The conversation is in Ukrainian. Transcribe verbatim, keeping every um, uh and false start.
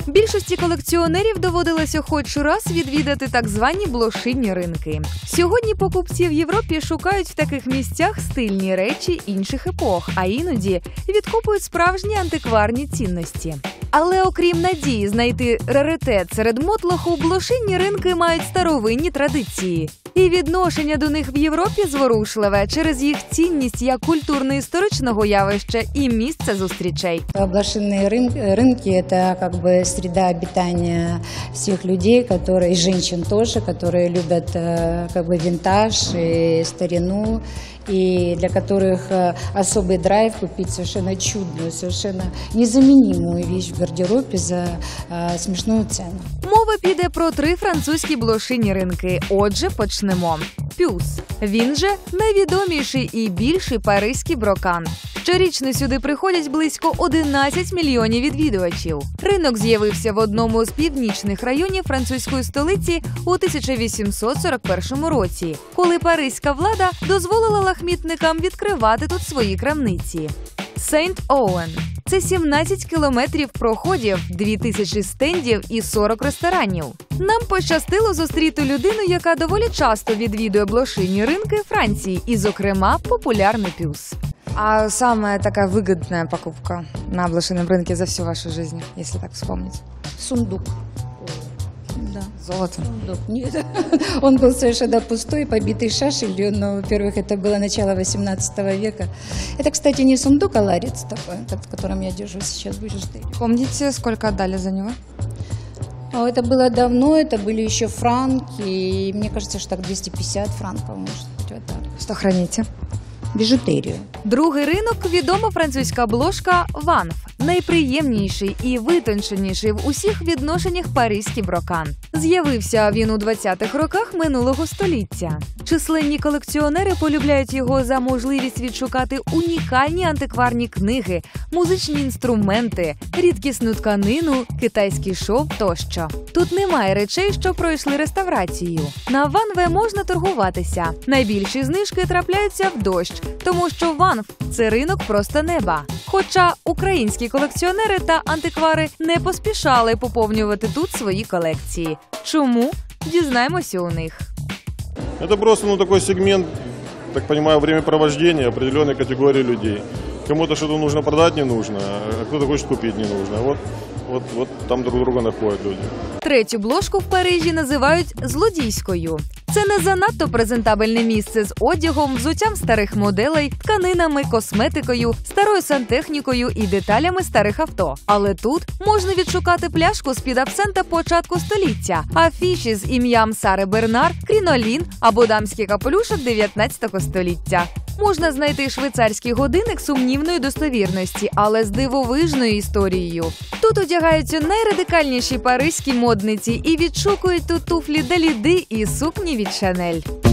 Більшості колекціонерів доводилося хоч раз відвідати так звані блошині ринки. Сьогодні покупці в Європі шукають в таких місцях стильні речі інших епох, а іноді відкопують справжні антикварні цінності. Але окрім надії знайти раритет серед мотлоху, блошинні ринки мають старовинні традиції. І відношення до них в Європі зворушливе через їх цінність як культурно-історичного явища і місце зустрічей. Блошиные рынки – это как бы среда обитания всех людей, которые, и женщин тоже, которые любят как бы винтаж и старину, и для которых особый драйв купить совершенно чудную, совершенно незаменимую вещь в гардеробе за смешную цену. Мова піде про три французькі блошині ринки. Отже, почнемо. Пюс. Він же найвідоміший і більший паризький брокан. Щорічно сюди приходять близько одинадцять мільйонів відвідувачів. Ринок з'явився в одному з північних районів французької столиці у тисяча вісімсот сорок першому році, коли паризька влада дозволила лахмітникам відкривати тут свої крамниці. Сент-Оуен – це сімнадцять кілометрів проходів, дві тисячі стендів і сорок ресторанів. Нам пощастило зустріти людину, яка доволі часто відвідує блошині ринки Франції, і, зокрема, популярний Пюс. А самая такая выгодная покупка на блошином рынке за всю вашу жизнь, если так вспомнить? Сундук. Да. Золото. Сундук. Нет. Он был совершенно пустой, побитый шашелью, но, во-первых, это было начало восемнадцатого века. Это, кстати, не сундук, а ларец такой, в котором я держу сейчас в бижутерии. Помните, сколько отдали за него? Это было давно, это были еще франки, и мне кажется, что так двести пятьдесят франков, может быть, вот так. Что храните? Біжутерію. Другий ринок – відома французька обложка «Ванф». Найприємніший і витонченіший в усіх відношеннях паризький брокан. З'явився він у двадцятих роках минулого століття. Численні колекціонери полюбляють його за можливість відшукати унікальні антикварні книги, музичні інструменти, рідкісну тканину, китайський шов тощо. Тут немає речей, що пройшли реставрацію. На Ванве можна торгуватися. Найбільші знижки трапляються в дощ, тому що Ванф – це ринок просто неба. Хоча українські колекціонери та антиквари не поспішали поповнювати тут свої колекції. Чому? Дізнаємося у них. Это просто ну, такой сегмент, так понимаю, времяпровождения определенной категории людей. Кому-то что-то нужно продать не нужно, а кто-то хочет купить не нужно. Вот, вот, вот там друг друга находят люди. Третю бложку в Парижі називають «злодійською». Це не занадто презентабельне місце з одягом, взуттям старих моделей, тканинами, косметикою, старою сантехнікою і деталями старих авто. Але тут можна відшукати пляшку з-під абсента початку століття, афіші з ім'ям Сари Бернар, крінолін або дамський капелюшок дев'ятнадцятого століття. Можна знайти швейцарський годинник сумнівної достовірності, але з дивовижною історією. Тут одягаються найрадикальніші паризькі модниці і відшукують тут туфлі Даліди і сукні від Шанель.